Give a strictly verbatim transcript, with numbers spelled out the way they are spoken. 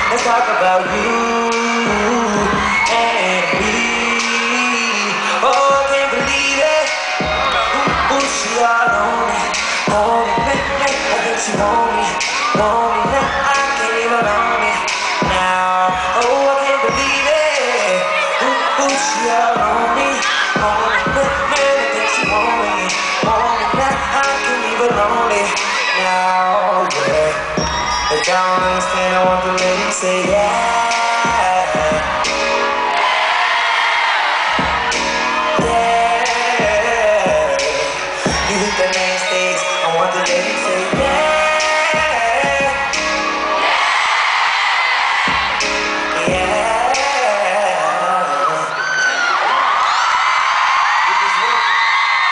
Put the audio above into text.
Let's talk about you and me. Oh, I can't believe it. Ooh, ooh, she all on me, on me, I think she want me, want me now. I can't leave her on me now. Oh, I can't believe it. Ooh, ooh, she all on me, on me, I think she want me, want me now. I can't leave her lonely now. Yeah, if y'all don't understand, I want the lady to say yeah.